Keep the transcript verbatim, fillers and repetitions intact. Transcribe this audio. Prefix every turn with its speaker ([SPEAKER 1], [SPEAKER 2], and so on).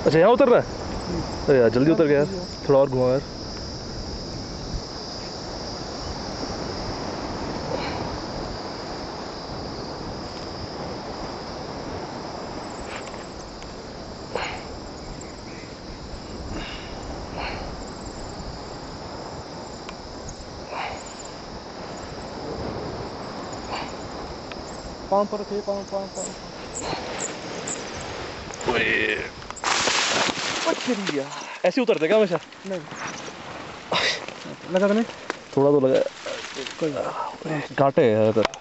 [SPEAKER 1] अच्छा यहाँ उतर रहा है? अरे यार जल्दी उतर गया यार, थोड़ा और घुमा यार।
[SPEAKER 2] पाँव पर रखिए, पाँव पाँव पाँव।
[SPEAKER 1] ऐसे उतरते क्या हमेशा?
[SPEAKER 2] नहीं लगा नहीं,
[SPEAKER 1] थोड़ा तो लगा।
[SPEAKER 2] कोई
[SPEAKER 1] काटे यार।